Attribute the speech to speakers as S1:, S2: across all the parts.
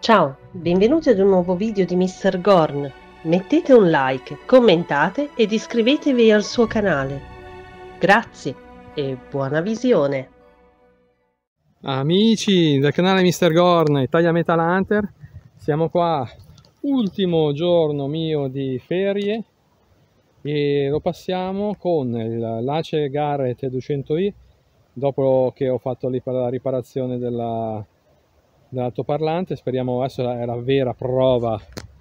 S1: Ciao, benvenuti ad un nuovo video di Mr. Gorn. Mettete un like, commentate ed iscrivetevi al suo canale. Grazie e buona visione!
S2: Amici del canale Mr. Gorn, Italia Metal Hunter, siamo qua, ultimo giorno mio di ferie e lo passiamo con l'Ace Garrett 200i dopo che ho fatto la riparazione dell'altoparlante. Speriamo, adesso è la vera prova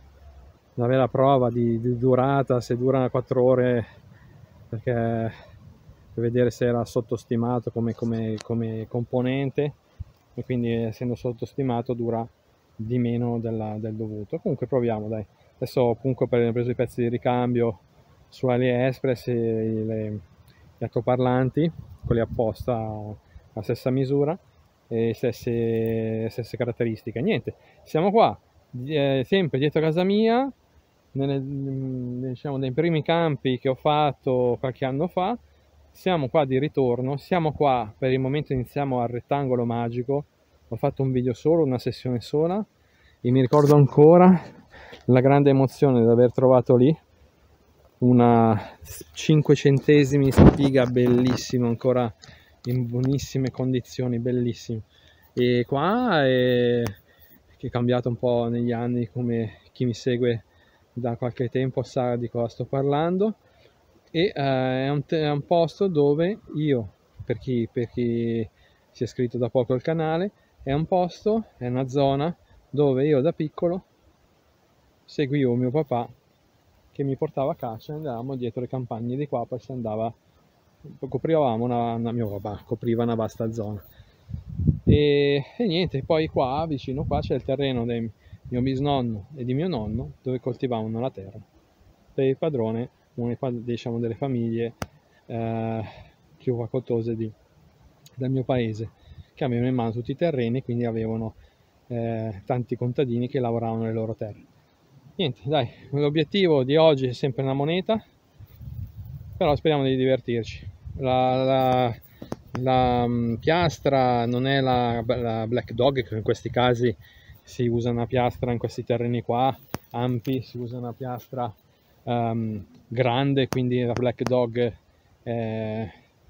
S2: di durata, se dura 4 ore, perché per vedere se era sottostimato come componente, e quindi essendo sottostimato dura di meno del dovuto. Comunque proviamo, dai. Adesso comunque ho preso i pezzi di ricambio su AliExpress e gli altoparlanti, quelli apposta alla stessa misura e stesse caratteristiche. Niente, siamo qua sempre dietro casa mia, diciamo nei primi campi che ho fatto qualche anno fa. Siamo qua di ritorno, siamo qua per il momento, iniziamo al rettangolo magico. Ho fatto un video solo, una sessione sola, e mi ricordo ancora la grande emozione di aver trovato lì una 5 centesimi spiga bellissima, ancora in buonissime condizioni, bellissimo. E qua che è cambiato un po' negli anni, come chi mi segue da qualche tempo sa di cosa sto parlando. E è un posto dove io, per chi si è iscritto da poco al canale, è una zona dove io da piccolo seguivo mio papà che mi portava a caccia e andavamo dietro le campagne di qua, poi si andava, coprivamo mio papà copriva una vasta zona e niente. Poi qua vicino qua c'è il terreno del mio bisnonno e di mio nonno, dove coltivavano la terra per il padrone, diciamo delle famiglie più facoltose del mio paese, che avevano in mano tutti i terreni, quindi avevano tanti contadini che lavoravano le loro terre. Niente, dai, l'obiettivo di oggi è sempre una moneta, però speriamo di divertirci. La piastra non è la Black Dog, che in questi casi si usa una piastra, in questi terreni qua ampi si usa una piastra grande, quindi la Black Dog è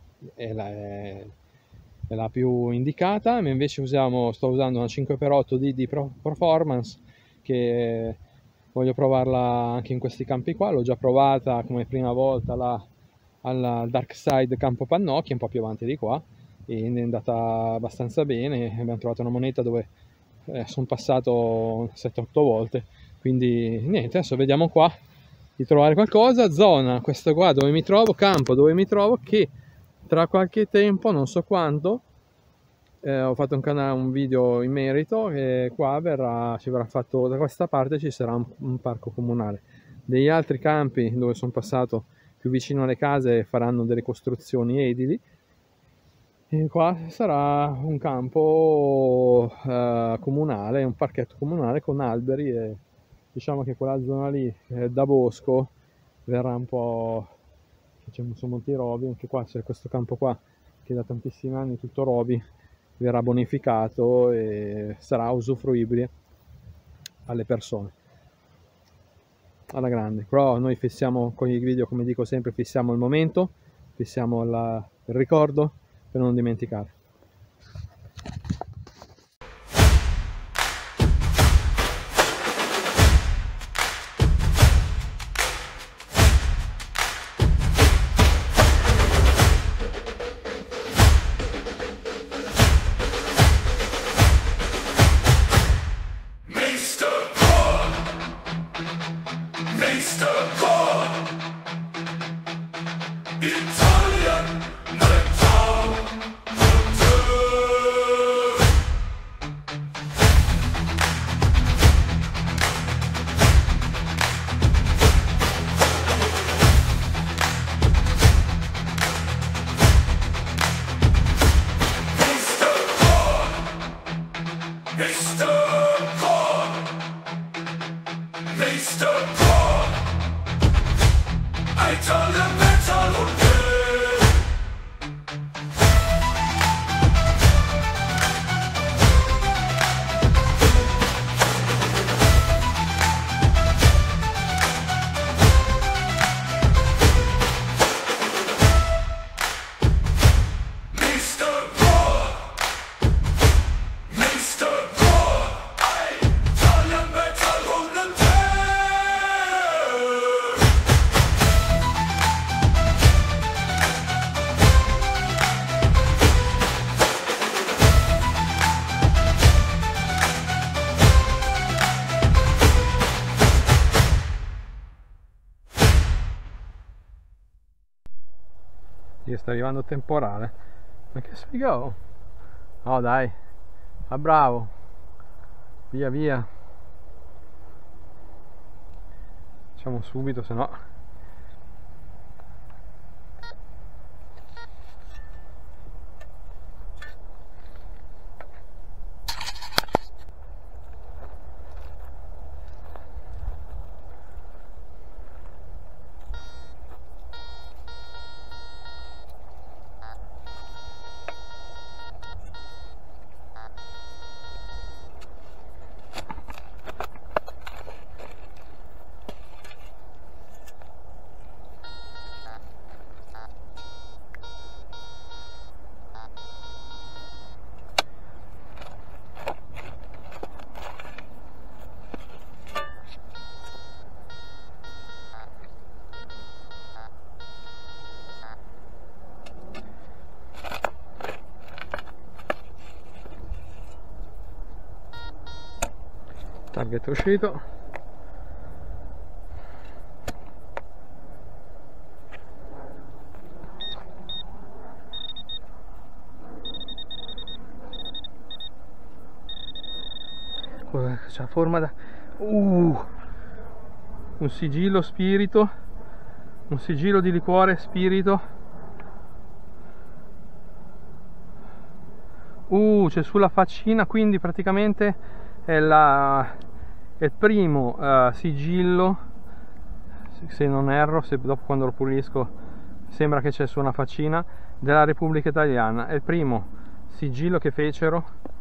S2: la più indicata. Ma invece sto usando una 5x8 di Performance, che voglio provarla anche in questi campi qua. L'ho già provata come prima volta alla Dark Side Campo Pannocchia, un po' più avanti di qua, e è andata abbastanza bene. Abbiamo trovato una moneta dove sono passato 7-8 volte, quindi niente, adesso vediamo qua di trovare qualcosa. Zona, questo qua dove mi trovo, campo dove mi trovo, che tra qualche tempo, non so quando, ho fatto un video in merito, e qua ci verrà fatto, da questa parte ci sarà un parco comunale. Degli altri campi dove sono passato più vicino alle case faranno delle costruzioni edili, e qua sarà un campo comunale, un parchetto comunale con alberi, e diciamo che quella zona lì da bosco verrà un po', sono molti rovi. Anche qua c'è questo campo qua che da tantissimi anni tutto rovi, verrà bonificato e sarà usufruibile alle persone alla grande. Però noi fissiamo con i video, come dico sempre, fissiamo il momento, fissiamo il ricordo per non dimenticare. Io sta arrivando temporale. Ma che sfigo! Oh dai, ah bravo, via via, facciamo subito, se no target uscito. C'è la forma da un sigillo spirito, un sigillo di liquore spirito. C'è sulla faccina, quindi praticamente è il primo sigillo, se non erro, se dopo quando lo pulisco sembra che c'è su una faccina, della Repubblica Italiana. È il primo sigillo che fecero,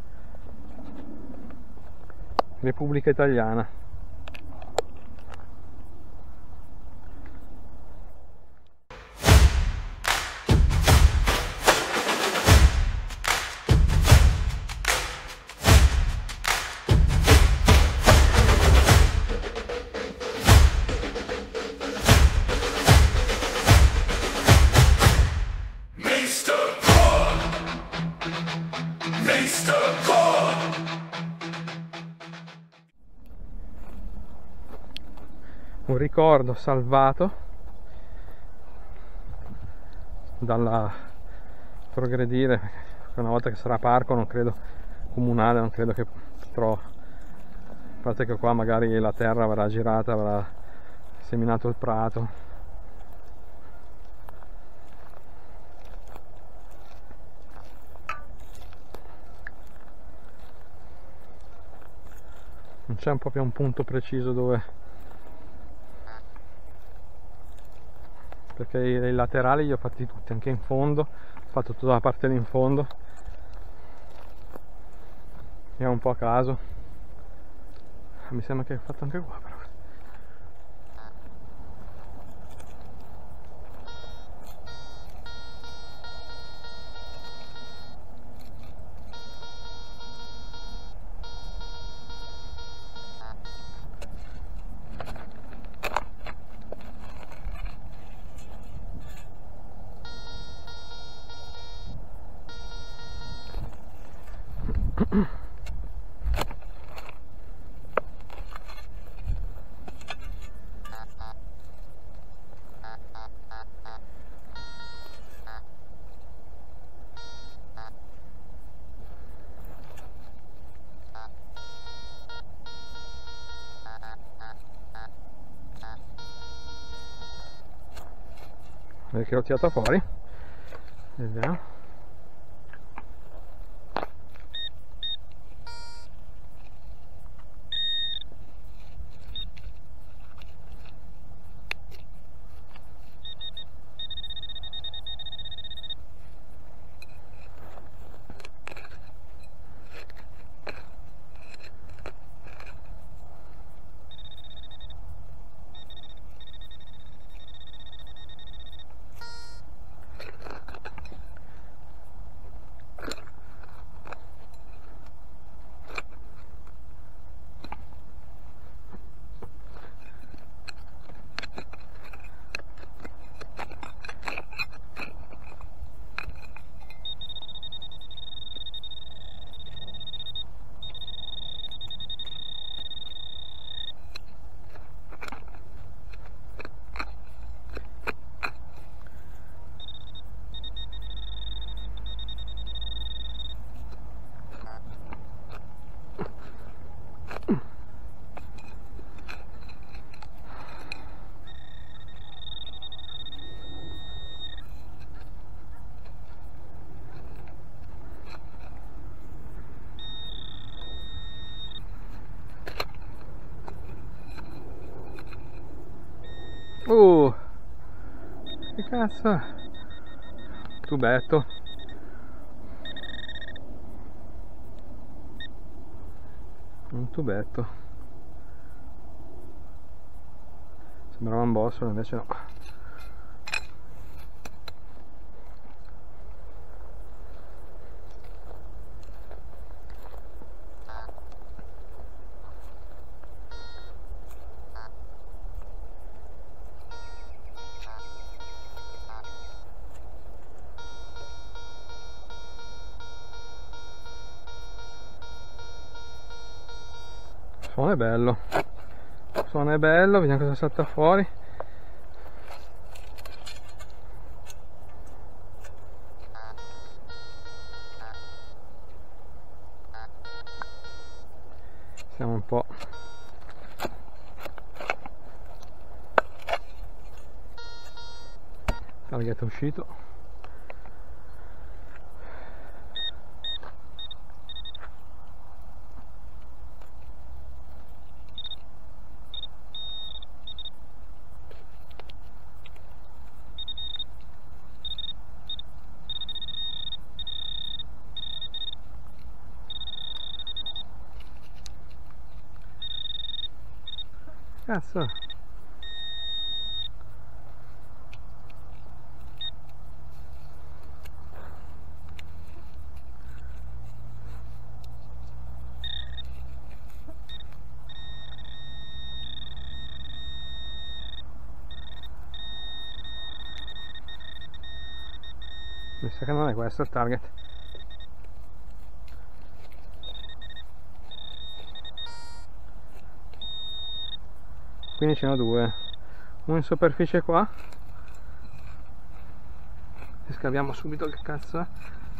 S2: Repubblica Italiana. Un ricordo salvato dalla progredire, una volta che sarà parco, non credo comunale, non credo che potrò, a parte che qua magari la terra avrà girata, avrà seminato il prato. Non c'è proprio un punto preciso dove, perché i laterali li ho fatti tutti, anche in fondo ho fatto tutta la parte lì in fondo, vediamo un po' a caso. Mi sembra che ho fatto anche qua però. Perché l'ho tirata fuori, vediamo. Che cazzo? Tubetto. Un tubetto. Sembrava un bossolo, invece no. Suono è bello, vediamo cosa salta fuori. Siamo un po' target uscito. Cazzo. Mi sa che non è questo il target. Quindi ce ne ho due, uno in superficie qua, e scaviamo subito che cazzo è.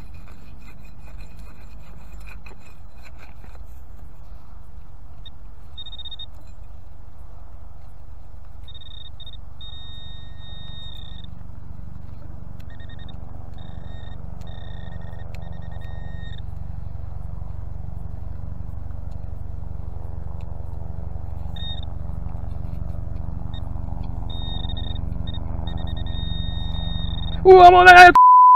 S2: Moneta!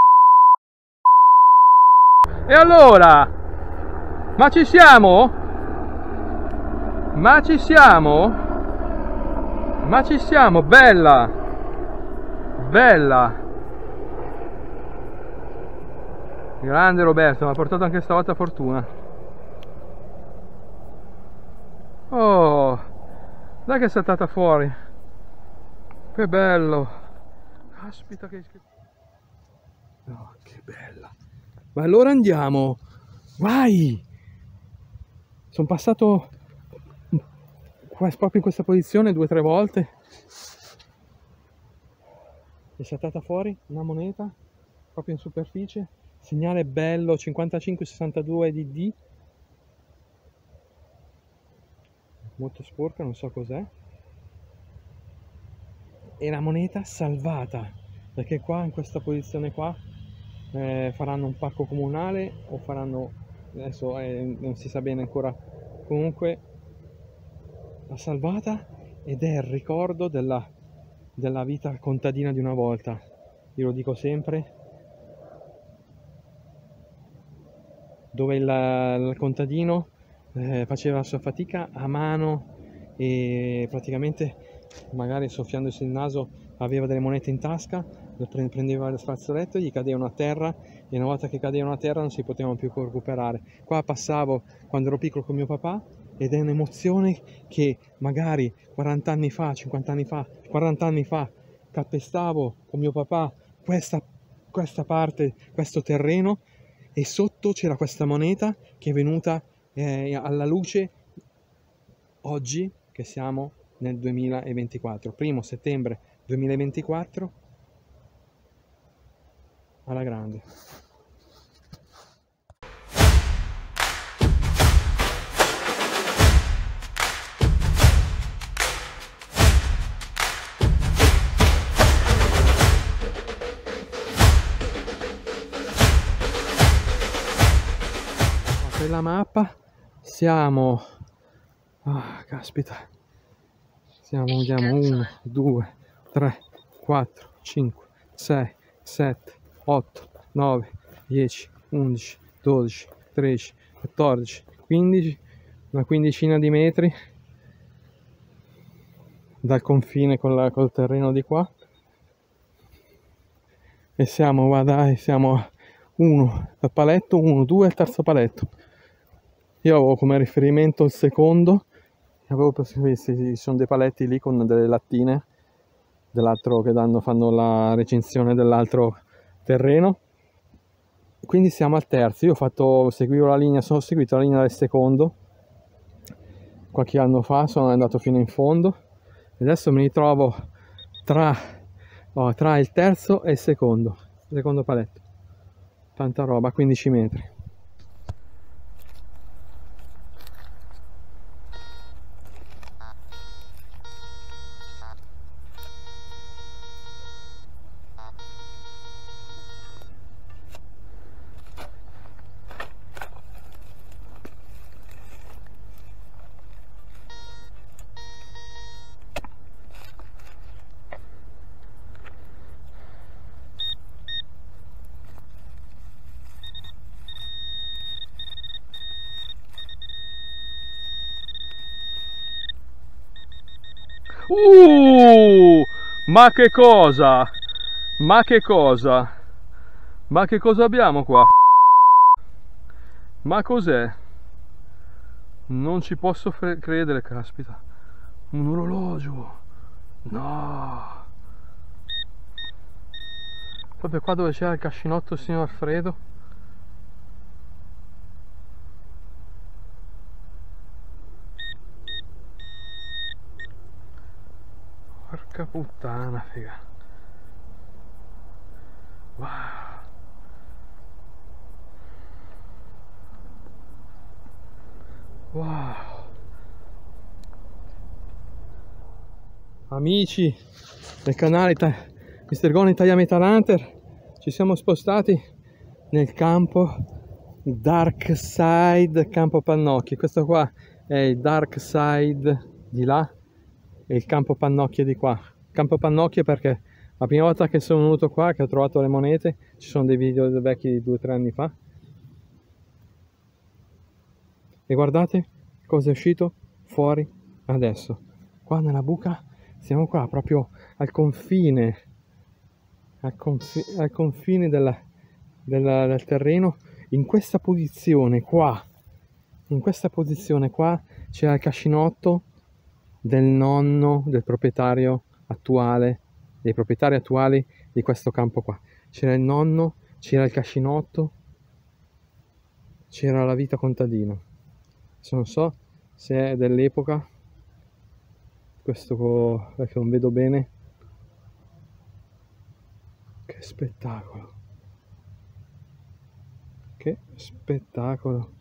S2: E allora? Ma ci siamo? Ma ci siamo? Ma ci siamo? Bella! Bella! Grande Roberto, mi ha portato anche stavolta fortuna. Oh! Dai che è saltata fuori! Che bello! Caspita che... Oh, che bella! Ma allora andiamo! Vai! Sono passato proprio in questa posizione 2 o 3 volte. È saltata fuori una moneta proprio in superficie. Segnale bello 5562 DD. Molto sporca, non so cos'è. E la moneta salvata, perché qua in questa posizione qua faranno un parco comunale o faranno, adesso non si sa bene ancora, comunque l'ha salvata ed è il ricordo della vita contadina di una volta. Io lo dico sempre, dove il contadino faceva la sua fatica a mano e praticamente magari soffiandosi il naso aveva delle monete in tasca, prendeva il fazzoletto e gli cadevano a terra, e una volta che cadevano a terra non si potevano più recuperare. Qua passavo quando ero piccolo con mio papà ed è un'emozione che magari 40 anni fa, 50 anni fa, 40 anni fa calpestavo con mio papà questa parte, questo terreno, e sotto c'era questa moneta che è venuta alla luce oggi che siamo nel 2024, 1° settembre 2024, alla grande. Per la mappa siamo, caspita, siamo, andiamo 1, 2, 3, 4, 5, 6, 7, 8, 9, 10, 11, 12, 13, 14, 15, una quindicina di metri dal confine col terreno di qua, e siamo, guarda, siamo uno al paletto, 1, 2 al terzo paletto. Io avevo come riferimento il secondo, avevo visto, ci sono dei paletti lì con delle lattine dell'altro che fanno la recinzione dell'altro terreno, quindi siamo al terzo. Io sono seguito la linea del secondo qualche anno fa, sono andato fino in fondo e adesso mi ritrovo tra il terzo e il secondo paletto. Tanta roba, 15 metri. Ma che cosa? Ma che cosa? Ma che cosa abbiamo qua? Ma cos'è? Non ci posso credere, caspita. Un orologio. No. Proprio qua dove c'era il cascinotto del signor Alfredo. Porca puttana, figa. Wow. Wow. Amici del canale Mr. Gon Italia Metal Hunter, ci siamo spostati nel campo Dark Side Campo Pannocchie. Questo qua è il Dark Side di là e il Campo Pannocchie di qua. Campo Pannocchie perché la prima volta che sono venuto qua, che ho trovato le monete, ci sono dei video vecchi di 2 o 3 anni fa, e guardate cosa è uscito fuori adesso. Qua nella buca, siamo qua proprio al confine del terreno. In questa posizione qua c'era il cascinotto del nonno del proprietario attuale, dei proprietari attuali di questo campo qua. C'era il nonno, c'era il cascinotto, c'era la vita contadina. Non so se è dell'epoca, questo perché non vedo bene. Che spettacolo, che spettacolo.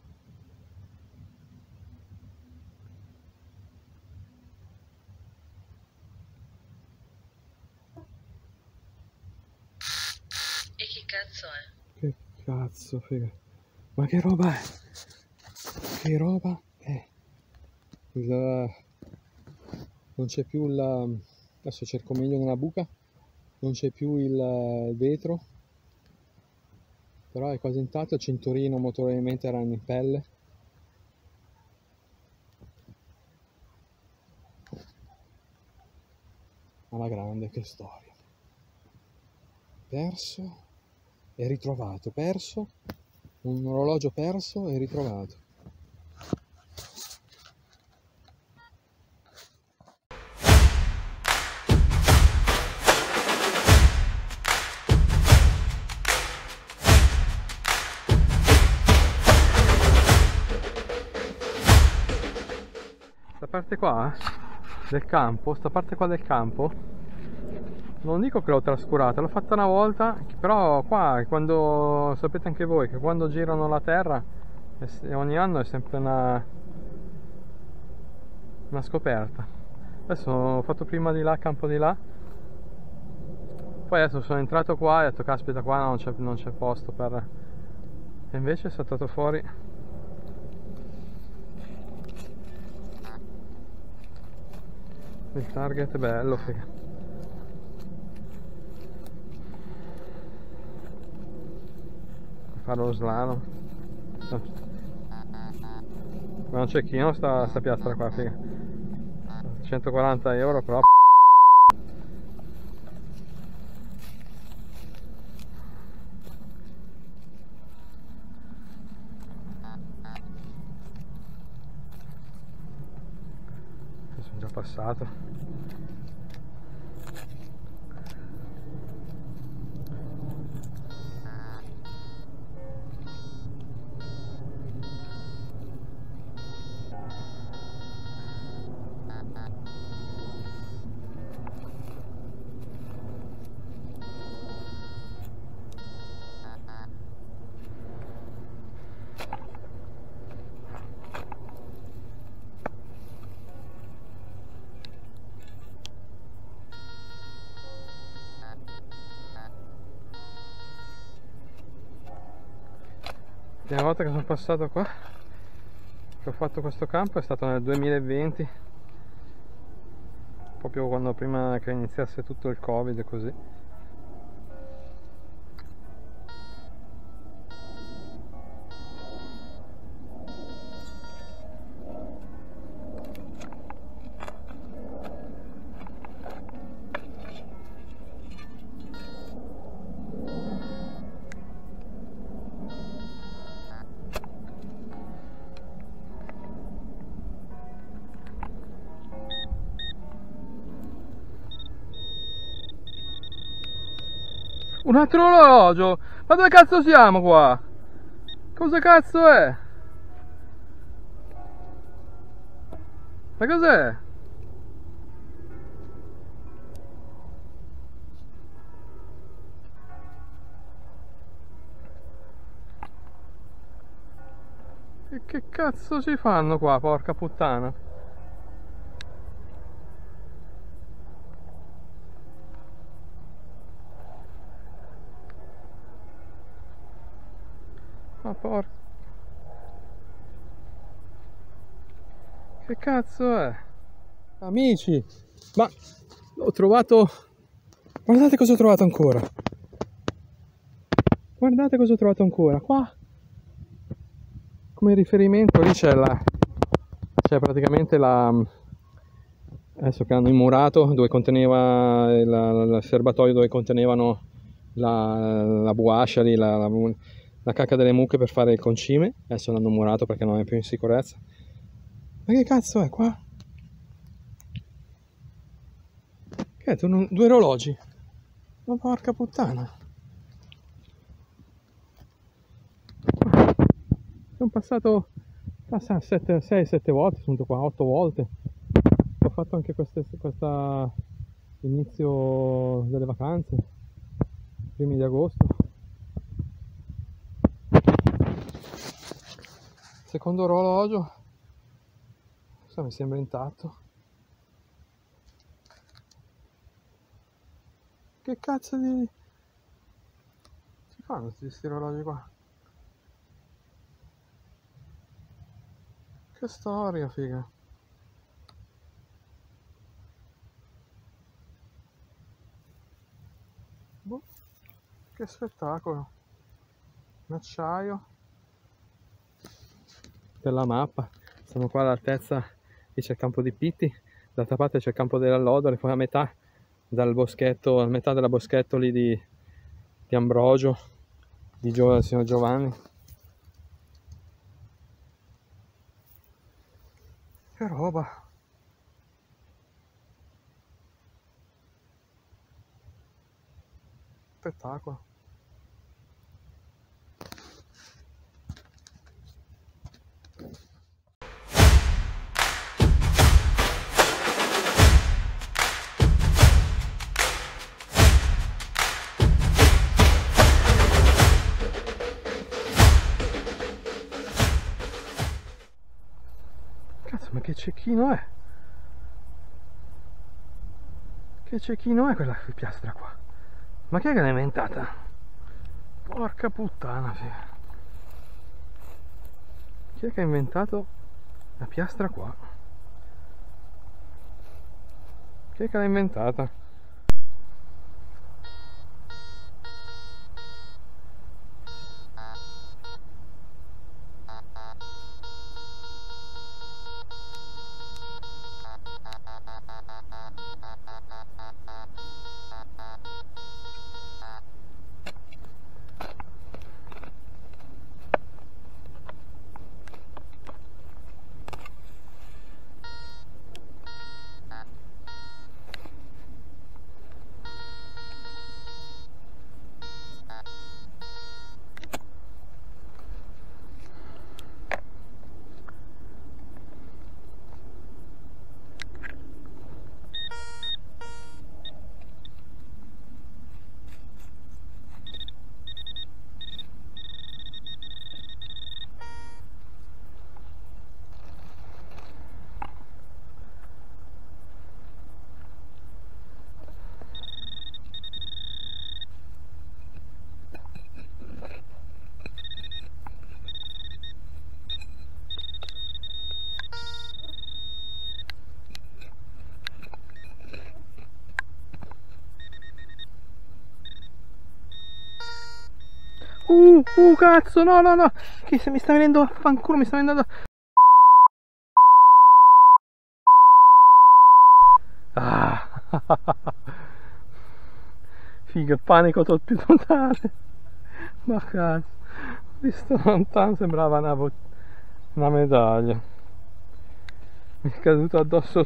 S1: E che cazzo è?
S2: Che cazzo, figa. Ma che roba è? Che roba è? Non c'è più adesso cerco meglio nella buca. Non c'è più il vetro, però è quasi intatto. Il cinturino motoriamente era in pelle. Alla grande, che storia. Perso e ritrovato, perso, un orologio perso e ritrovato. Sta parte qua del campo, sta parte qua del campo, non dico che l'ho trascurata, l'ho fatta una volta, però qua, quando sapete anche voi che quando girano la terra ogni anno è sempre una scoperta. Adesso ho fatto prima di là, campo di là, poi adesso sono entrato qua e ho detto caspita, qua non c'è posto per, e invece è saltato fuori il target. Bello, figa. fare lo slalom. Ma non c'è chino sta piastra qua, figa. 140 euro però. Sono già passato. La prima volta che sono passato qua, che ho fatto questo campo, è stato nel 2020, proprio quando prima che iniziasse tutto il Covid e così. Un altro orologio! Ma dove cazzo siamo qua? Cosa cazzo è? Ma cos'è? E che cazzo ci fanno qua, porca puttana? Ma porca... Che cazzo è? Amici, ma ho trovato... Guardate cosa ho trovato ancora. Guardate cosa ho trovato ancora. Qua, come riferimento, lì c'è la... C'è praticamente la... Adesso che hanno immurato, dove conteneva il serbatoio, dove contenevano la buascia lì, la cacca delle mucche per fare il concime. Adesso l'hanno murato perché non è più in sicurezza. Ma che cazzo è qua? Che è? Due orologi? Ma porca puttana. Sono passato 6-7 volte, sono qua 8 volte. Ho fatto anche questa inizio delle vacanze, primi di agosto. Secondo orologio, questo mi sembra intatto. Che cazzo di... si fanno questi orologi qua? Che storia, figa. Boh, che spettacolo. Un acciaio. Per la mappa. Siamo qua all'altezza, qui c'è il campo di Pitti, d'altra parte c'è il campo della Lodole, poi a metà dal boschetto, a metà della boschetto lì di Ambrogio, del signor Giovanni. Che roba! Spettacolo! Cazzo, ma che cecchino è? Che cecchino è quella piastra qua? Ma chi è che l'ha inventata? Porca puttana, figa. Chi è che ha inventato la piastra qua? Chi è che l'ha inventata? Cazzo, no, no, no. Che se mi sta venendo a fanculo, mi sta venendo... Ah. Figa, panico più totale. Ma cazzo, visto lontano sembrava una medaglia. Mi è caduto addosso.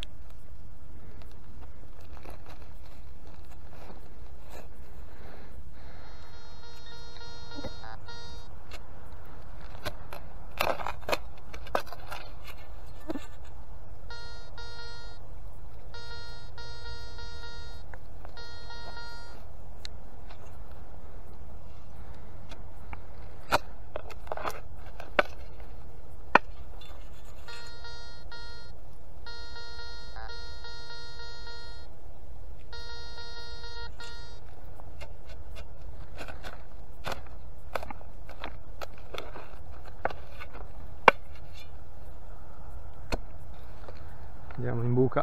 S2: Andiamo in buca.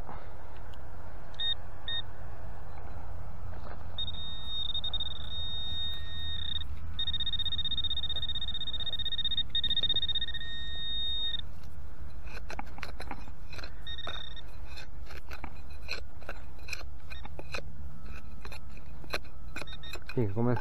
S2: Sì, come...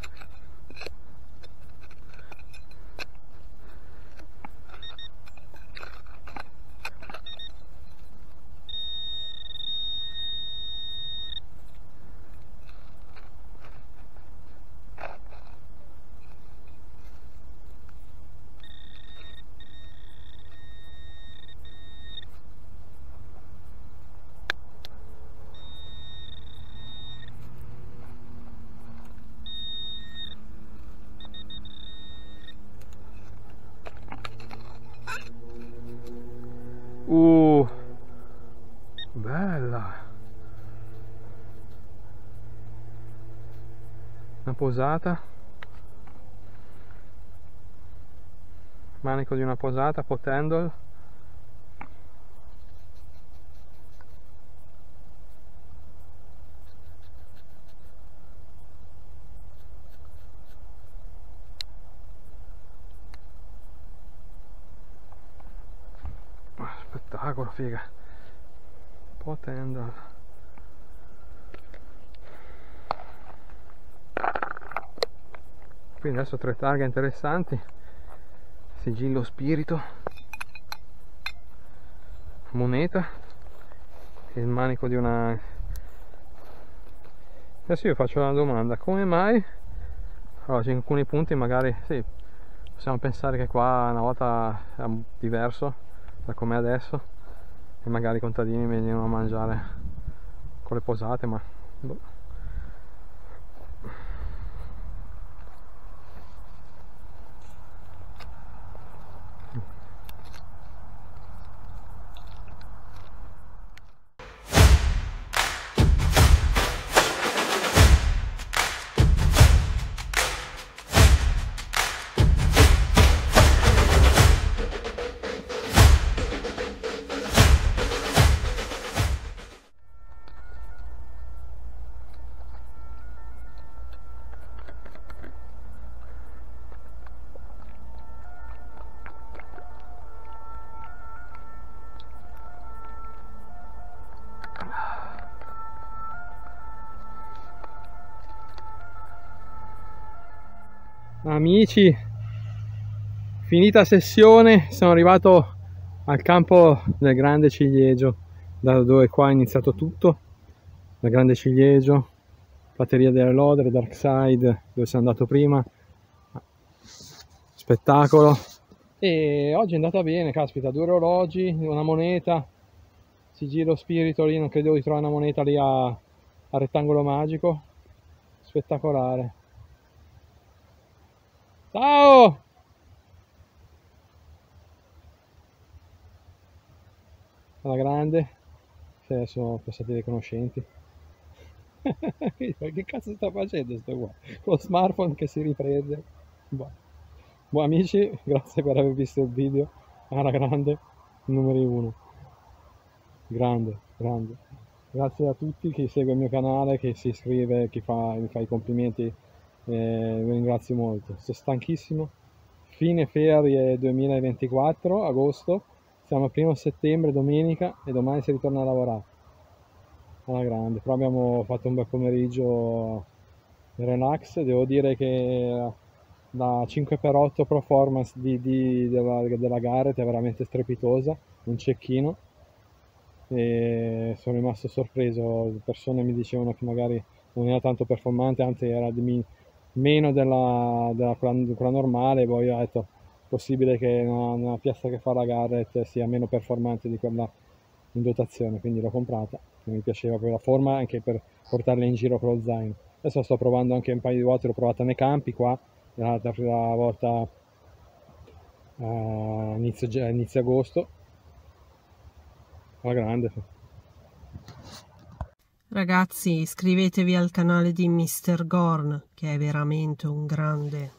S2: Bella! Una posata. Manico di una posata, potendol. Spettacolo, figa. Potendol. Quindi adesso 3 targhe interessanti. Sigillo spirito, moneta e il manico di una... Adesso io faccio una domanda: come mai? Allora, in alcuni punti magari sì, possiamo pensare che qua una volta era diverso da com'è adesso e magari i contadini venivano a mangiare con le posate, ma boh. Amici, finita sessione, sono arrivato al campo del Grande Ciliegio, da dove qua è iniziato tutto. Dal Grande Ciliegio, Prateria delle Lodere, Darkside, dove sono andato prima. Spettacolo. E oggi è andata bene, caspita, 2 orologi, una moneta, sigillo spirito lì, non credevo di trovare una moneta lì a Rettangolo Magico. Spettacolare. Ciao! Alla grande, se sono passati dei conoscenti. Che cazzo sta facendo sto qua? Con lo smartphone che si riprende. Boh, amici, grazie per aver visto il video. Alla grande, numero 1. Grande, grande. Grazie a tutti chi segue il mio canale, chi si iscrive, chi mi fa i complimenti Vi ringrazio molto, sto stanchissimo. Fine ferie 2024, agosto, siamo al 1° settembre, domenica, e domani si ritorna a lavorare alla grande. Però abbiamo fatto un bel pomeriggio relax. Devo dire che la 5x8 performance della Garrett è veramente strepitosa, un cecchino, e sono rimasto sorpreso. Le persone mi dicevano che magari non era tanto performante, anzi era meno quella normale. Poi ho detto, possibile che una piastra che fa la Garrett sia meno performante di quella in dotazione, quindi l'ho comprata, che mi piaceva per la forma, anche per portarla in giro con lo zaino. Adesso sto provando anche un paio di volte, l'ho provata nei campi qua, la volta a inizio agosto, alla grande.
S1: Ragazzi, iscrivetevi al canale di Mr. Gorn, che è veramente un grande.